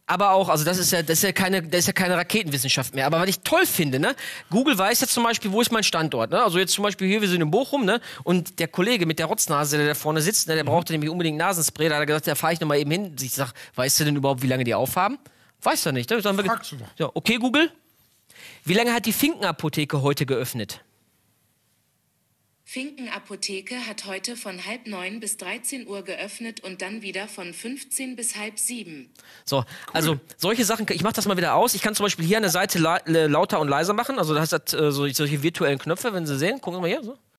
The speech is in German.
Aber auch, also das ist ja keine Raketenwissenschaft mehr. Aber was ich toll finde, ne? Google weiß jetzt zum Beispiel, wo ist mein Standort, ne? Also jetzt zum Beispiel hier, wir sind in Bochum, ne? Und der Kollege mit der Rotznase, der da vorne sitzt, ne? Der brauchte nämlich unbedingt Nasenspray. Da hat er gesagt, da fahre ich nochmal eben hin. Ich sag, weißt du denn überhaupt, wie lange die aufhaben? Weiß er nicht. Ne? Fragst du doch. Ja, okay, Google. Wie lange hat die Finken-Apotheke heute geöffnet? Finken-Apotheke hat heute von 8:30 bis 13 Uhr geöffnet und dann wieder von 15 bis 6:30. So, also solche Sachen, ich mache das mal wieder aus. Ich kann zum Beispiel hier an der Seite lauter und leiser machen. Also das hat solche virtuellen Knöpfe, wenn Sie sehen. Gucken wir mal hier. So.